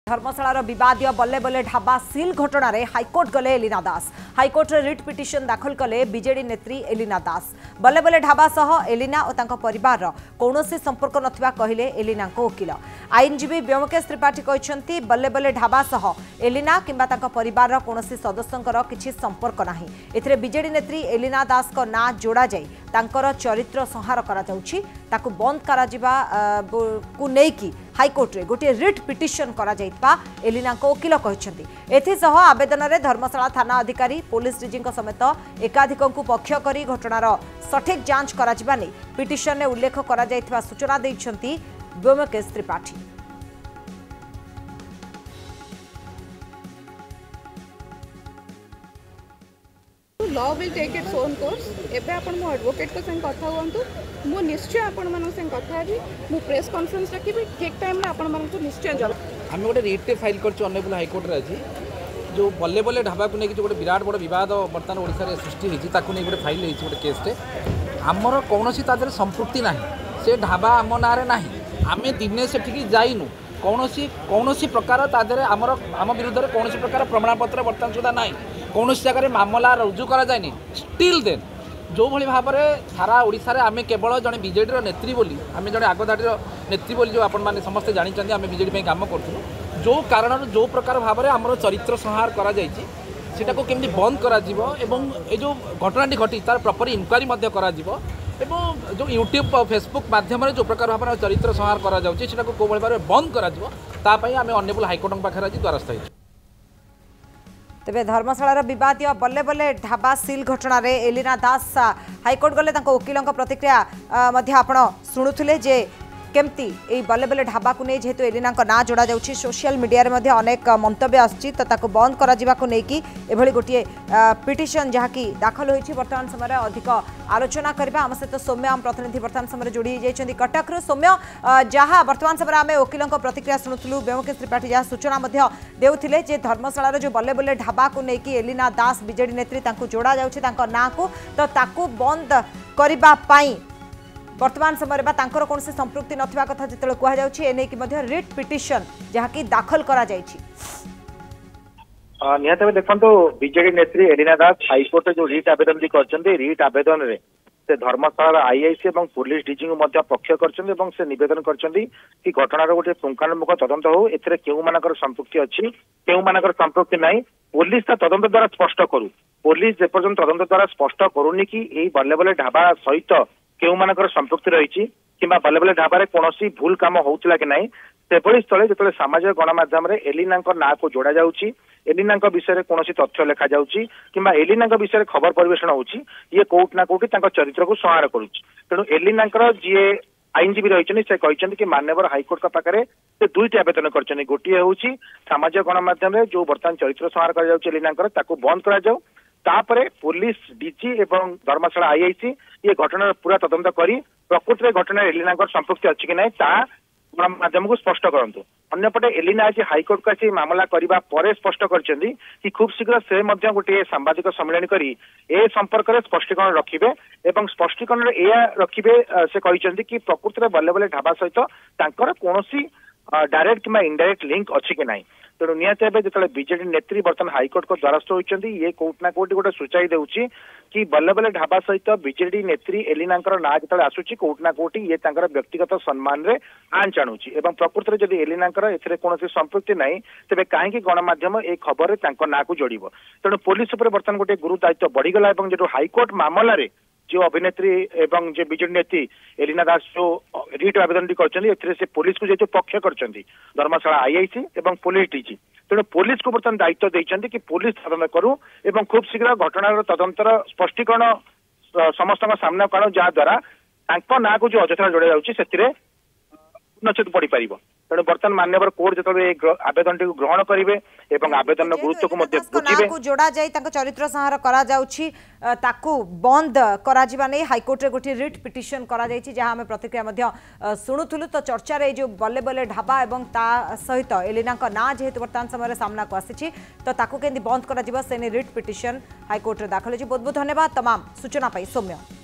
धर्मशाला विवादीय बल्ले बल्ले ढाबा सील घटना रे हाईकोर्ट गले एलिना दास। हाईकोर्ट रे रिट पिटिशन दाखल कले बीजेडी नेत्री एलिना दास। बल्ले बल्ले ढाबा सह एलिना और तांका परिवार कौनसी संपर्क नथिबा कहिले एलिना को वकील। आईनजीवी व्योमकेश त्रिपाठी कहते बल्ले बल्ले ढाबा सह एलिना किंबा तांका परिवार कौनसी सदस्यंकर किछि संपर्क नाही। एथिरे बीजेडी नेत्री एलिना दास को ना जोड़ा जाई तांकर चरित्र संहार करा जाउछि। ताकु बंद करा जिबा को नेकी हाईकोर्ट रे गोटे रिट पिटिशन करा जाइतबा एलिना को वकील कहछन्ती। एथिसह आवेदन रे धर्मशाला थाना अधिकारी पुलिस डीजी समेत एकाधिकंकु पक्ष करी घटनार सठिक जांच करा जिबा नै पिटिशन ने उल्लेख करा जाइतबा सूचना दैछन्ती Byomkesh Tripathi. Law will take its own course. एबे आपण मो एडवोकेट को संग कथा हुंतु मु निश्चय आपण मानन संग कथा हेबी मु प्रेस कॉन्फ्रेंस रखिबी ठीक टाइम में आपण मानन को निश्चय जब हम गोटे रिट फाइल करछु ऑनरेबल हाई कोर्ट रे अछि जो बल्ले बल्ले ढाबा को नेकी जो गोटे विराट बड़ विवाद वर्तमान ओडिसा रे सृष्टि हिची ताकू नै गोटे फाइल हिची गोटे केस टे हमर कोनोसी तादर संपृक्ति नाही। से ढाबा हम नारे नाही। आमे दिने सेठी जाइनु कौनसी प्रकार तादरे आम विरुद्ध में कौन प्रकार प्रमाणपत्र बर्तमान सुधा ना कौन जगह मामला रुजु करा जाए स्टिल देन जो भली भाव में सारा ओडिशा रे आमे केवल जड़े बीजेडी नेत्री बोली आमे जड़े आगधाड़ी नेत्री बोली जो आपण माने समस्ते जानी आमे बीजेडी काम करूँ जो कारण जो प्रकार भाव में आमर चरित्र संहार करा जायछि सेटा को केमती बंद करा जिवो एवं ए जो घटनाटी घटी तार प्रॉपर इंक्वारी मध्य करा जिवो एवं जो यूट्यूब फेसबुक माध्यम जो प्रकार भाव में चरित्र संहार करा जाउछि सेटा को कोबल भाव में बंद करा जिवो ता पई आमे ऑनरेबल हाईकोर्ट पाखे आज द्वारस्थ होइछु। तेबे धर्मशाला विवादीय बल्ले बल्ले ढाबा सील घटना रे एलिना दास हाईकोर्ट गले तांको वकीलों प्रतिक्रिया मध्य आपण शुणुथिले जे केमती ए बल्ले बल्ले ढाबा को नहीं जेहेतु एलिना ना जोड़ा जाउछि सोशल मीडिया रे मध्य अनेक मंतव्य आछि तो ताको बंद करा जिबा को नेकी एभली गोटे पिटिशन जहाँकि दाखल होइछि वर्तमान समय अधिक आलोचना करबा हम सहित सौम्य आम प्रतिनिधि वर्तमान समय जोड़ी जाइछन्ती कटक रे सौम्य जहाँ वर्तमान समय आमे वकीलों प्रतिक्रिया शुणुथुलु व्योमकेश त्रिपाठी जहाँ सूचना मध्य देउथिले जे धर्मशाला जो बल्ले बल्ले ढाबा को नेकी एलिना दास बीजेडी नेत्री तांको जोड़ा जाउछि तांको ना को तो ताकू बंद करबा पाई वर्तमान समय तांकर कौन से संपृक्ति नथिबा कथा जितले कुहा जाउछि एने कि मध्य रिट पिटिशन जहाँ की दाखल करा जाइछि। निहत में देखो बीजेडी नेत्री एलिना दास हाईकोर्ट जो रिट आवेदन भी करछन्ते रिट आवेदन रे से धर्मशाला आईआईसी और पुलिस डीजी को मध्य पक्ष करछन्ते एवं से निवेदन करछन्ती कि घटनार गोटे पुंखानुपुंख तदंत हो एथिरे केउ मानकर संपृक्ति अछि केउ मानकर संपृक्ति नाही पुलिस ता तदंत द्वारा स्पष्ट करू पुलिस जे पर्यंत तदंत द्वारा स्पष्ट करूनी कि एई बल्ले बल्ले ढाबा सहित केउ मानकर संपृक्ति रही किंबा बल्ले बल्ले ढाबा कौन भूल काम होउतिला कि नाही सेभली स्थले जो सामाजिक गणमाध्यम एलिना ना को जोड़ा जाउछि एलिना विषय कौन तथ्य लिखा जाउछि किंबा एलिना विषय खबर परिवेषण होउछि ये कोर्ट ना कोर्ट चरित्र को संहार करुछि तेणु एलिना जी आईनजीवी रही से कहते कि माननीय हाईकोर्ट पाखे से दुईटी आवेदन कर गोटे हूँ सामाजिक गणमाध्यम जो बर्तमान चरित्र संहार कर एलिना बंद करा जाऊ तापरे पुलिस डीजी एवं धर्मशाला आईआईसी ये घटना पूरा तदंत करी प्रकृति में घटना एलिना संपृक्ति अच्छी कि ना गणमाध्यम को स्पष्ट करंतु। अन्यपटे एलिना आज हाईकोर्ट को आसी मामला करबा परे स्पष्ट करछन्ती कि खूब शीघ्र से मध्य गोटे सांबादिक सम्मेलन करी ए संपर्क में स्पष्टीकरण रखिबे एवं स्पष्टीकरण एया रखिबे से कहछन्ती कि प्रकृति में बल्ले बल्ले ढाबा सहित तांकर कोनोसी डायरेक्ट किंबा इनडायरेक्ट लिंक अच्छी कि नहीं तेणु निहत भाव जो बीजेडी नेत्री बर्तमान हाईकोर्ट को द्वारस्थ होती ये कोर्ट ना कोर्ट गोटे सूचाई देउछि कि बल्ले बल्ले ढाबा सहित बीजेडी नेत्री एलिना ना जो आसूची कोर्ट ना कोर्ट ये व्यक्तिगत सम्मान रे आंच आणुछि एवं प्रकृति में जदि एलिना एथिरे कोनोसी संपृक्ति नहीं तेबे काहेकि गणमाध्यम ए खबर रे ना को जोड़िबो तेणु पुलिस उपर बर्तमान गोटे गुरु दायित्व बढ़ीगला एवं जो हाईकोर्ट मामला रे जो अभिनेत्री एवं जो बीजेडी नेत्री एलिना दास जो रिट आवेदन कर पुलिस को जो पक्ष कर धर्मशाला आईआईसी एवं पुलिस डीजी तेणु पुलिस को बर्तमान दायित्व देइछन्ती कि पुलिस तदंत करू एवं खूब शीघ्र घटनार तदंतर स्पष्टीकरण समस्त सामना करू जहाँ द्वारा ना को जो अजथा जोड़ा जाउछि सेतिरे उन्नचित पड़ी पारिबो तेणु बर्तमान मान्यवर कोर्ट जो आवेदन टी ग्रहण करेंगे एवं आवेदन गुरुत्व को बुझिबे जोड़ा जाई तांको चरित्र संहार करा जाउछि ताकू बंद करा जिबा नै हाईकोर्ट रे गोटी रिट पिटिशन करा जाइछि जहां हमें प्रतिक्रिया मध्य सुनुथुलु तो चर्चा रे जो बल्ले बल्ले ढाबा एवं ता सहित एलिना का ना जेहेतु वर्तमान समय सामना को आसीछि तो ताकू केंदी बंद करा जिबा सेने रिट पिटिशन हाईकोर्ट रे दाखल होछि। बहुत बहुत धन्यवाद तमाम सूचना पाई सौम्य।